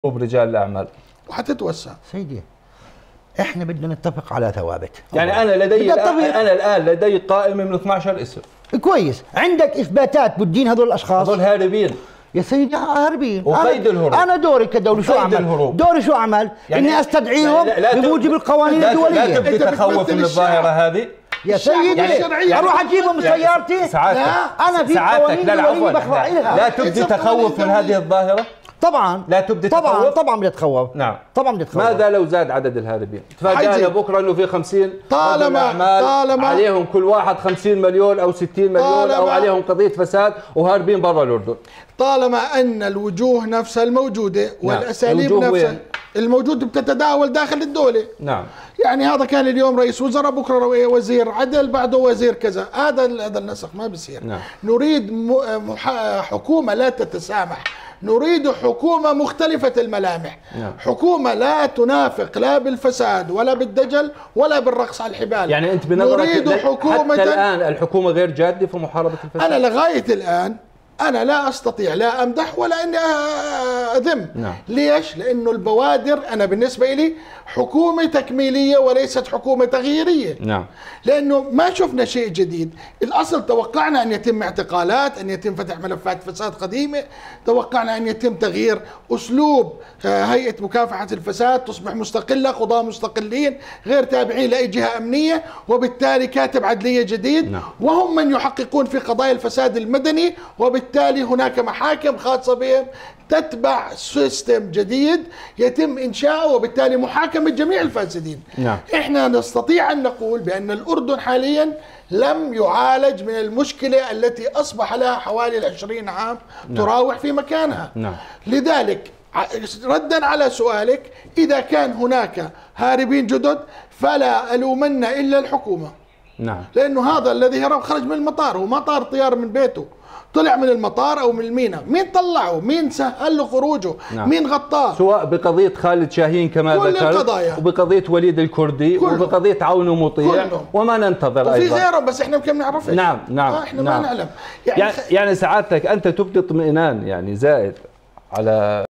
رجال الاعمال وحتتوسع. سيدي احنا بدنا نتفق على ثوابت. يعني انا الان لدي قائمه من 12 اسم. كويس، عندك اثباتات بتدين هذول الاشخاص؟ هذول هاربين يا سيدي، هاربين وقيد الهروب. انا دوري كدولة شو اعمل؟ دوري شو اعمل؟ يعني اني استدعيهم بموجب القوانين الدوليه. لا تبدي تخوف من الظاهره هذه يا سيدي. يعني اروح اجيبهم من سيارتي؟ لا انا في قوانين دوليه بخضع لها. لا تبدي تخوف من هذه الظاهره. طبعا لا تبدي تخوف. طبعا بدي اتخوف. نعم طبعا بدي اتخوف. ماذا لو زاد عدد الهاربين؟ تفاجئنا بكره انه في 50 طالما عليهم كل واحد 50 مليون او 60 مليون او عليهم قضيه فساد وهاربين برا الاردن. طالما ان الوجوه نفسها الموجوده والاساليب نفسها الموجوده بتتداول داخل الدوله. نعم. يعني هذا كان اليوم رئيس وزراء، بكره وزير عدل، بعده وزير كذا. هذا النسق ما بصير. نعم. نريد حكومه لا تتسامح، نريد حكومة مختلفة الملامح. نعم. حكومة لا تنافق لا بالفساد ولا بالدجل ولا بالرقص على الحبال. يعني أنت بنظرك نريد حكومة حتى الآن الحكومة غير جادة في محاربة الفساد؟ أنا لغاية الآن أنا لا أستطيع لا أمدح ولا أني أذم. نعم. ليش؟ لأنه البوادر أنا بالنسبة لي حكومة تكميلية وليست حكومة تغييرية. نعم. لأنه ما شفنا شيء جديد. الأصل توقعنا أن يتم اعتقالات، أن يتم فتح ملفات فساد قديمة، توقعنا أن يتم تغيير أسلوب هيئة مكافحة الفساد تصبح مستقلة، قضاة مستقلين غير تابعين لأي جهة أمنية، وبالتالي كاتب عدلية جديد. نعم. وهم من يحققون في قضايا الفساد المدني، وبالتالي هناك محاكم خاصة بهم تتبع سيستم جديد يتم إنشاؤه، وبالتالي محاكمة جميع الفاسدين. نعم. إحنا نستطيع أن نقول بأن الأردن حاليا لم يعالج من المشكلة التي أصبح لها حوالي 20 عام. نعم. تراوح في مكانها. نعم. لذلك ردا على سؤالك، إذا كان هناك هاربين جدد فلا ألومن إلا الحكومة. نعم. لأنه هذا الذي هرب خرج من المطار، هو ما طار طيار من بيته، طلع من المطار او من الميناء. مين طلعه؟ مين سهل له خروجه؟ نعم. مين غطاه؟ سواء بقضيه خالد شاهين كما ذكرت، وبقضيه وليد الكردي، وبقضيه عون ومطيع، وما ننتظر ايضا وفي غيرهم بس احنا يمكن ما نعرفش. نعم نعم. احنا نعم. ما نعلم. يعني سعادتك انت تبدي اطمئنان يعني زائد على